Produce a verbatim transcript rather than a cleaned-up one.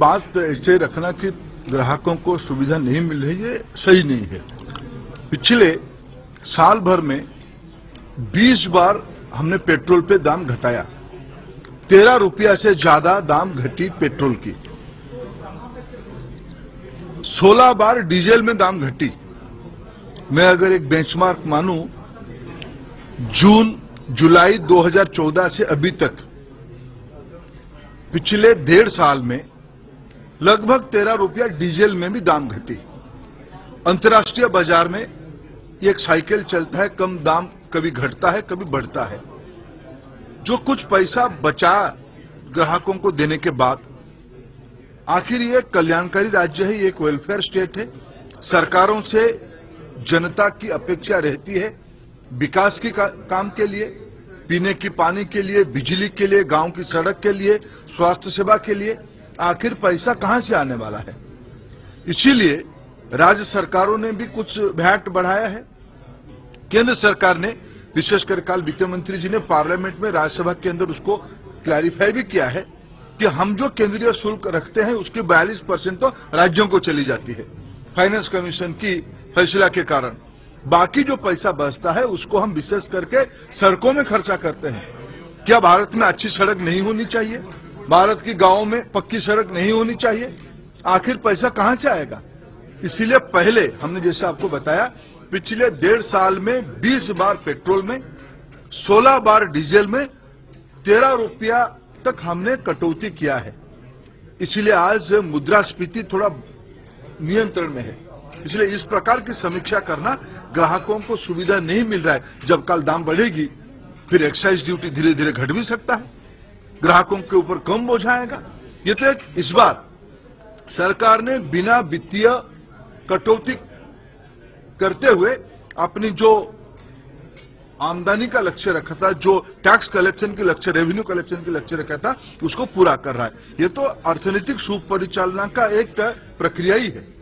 बात ऐसे रखना कि ग्राहकों को सुविधा नहीं मिल रही, ये सही नहीं है। पिछले साल भर में बीस बार हमने पेट्रोल पे दाम घटाया, तेरह रुपया से ज्यादा दाम घटी पेट्रोल की, सोलह बार डीजल में दाम घटी। मैं अगर एक बेंचमार्क मानूं, जून जुलाई दो हज़ार चौदह से अभी तक पिछले डेढ़ साल में लगभग तेरह रुपया डीजल में भी दाम घटी। अंतर्राष्ट्रीय बाजार में एक साइकिल चलता है, कम दाम कभी घटता है कभी बढ़ता है। जो कुछ पैसा बचा ग्राहकों को देने के बाद, आखिर ये कल्याणकारी राज्य है, ये एक वेलफेयर स्टेट है। सरकारों से जनता की अपेक्षा रहती है विकास की का, काम के लिए, पीने की पानी के लिए, बिजली के लिए, गांव की सड़क के लिए, स्वास्थ्य सेवा के लिए। आखिर पैसा कहां से आने वाला है? इसीलिए राज्य सरकारों ने भी कुछ वैट बढ़ाया है। केंद्र सरकार ने, विशेषकर कल वित्त मंत्री जी ने पार्लियामेंट में राज्यसभा के अंदर उसको क्लैरिफाई भी किया है कि हम जो केंद्रीय शुल्क रखते हैं उसकी बयालीस परसेंट तो राज्यों को चली जाती है फाइनेंस कमीशन की फैसला के कारण। बाकी जो पैसा बचता है उसको हम विशेष करके सड़कों में खर्चा करते हैं। क्या भारत में अच्छी सड़क नहीं होनी चाहिए? भारत की गांवों में पक्की सड़क नहीं होनी चाहिए? आखिर पैसा कहां से आएगा? इसीलिए पहले हमने जैसे आपको बताया, पिछले डेढ़ साल में बीस बार पेट्रोल में, सोलह बार डीजल में तेरह रुपया तक हमने कटौती किया है। इसलिए आज मुद्रास्फीति थोड़ा नियंत्रण में है। इसलिए इस प्रकार की समीक्षा करना, ग्राहकों को सुविधा नहीं मिल रहा है, जब कल दाम बढ़ेगी फिर एक्साइज ड्यूटी धीरे धीरे घट भी सकता है, ग्राहकों के ऊपर कम बोझ आएगा। ये तो एक इस बार सरकार ने बिना वित्तीय कटौती करते हुए अपनी जो आमदनी का लक्ष्य रखा था, जो टैक्स कलेक्शन के लक्ष्य, रेवेन्यू कलेक्शन के लक्ष्य रखा था, उसको पूरा कर रहा है। ये तो अर्थनीतिक सुपरिचालना का एक प्रक्रिया ही है।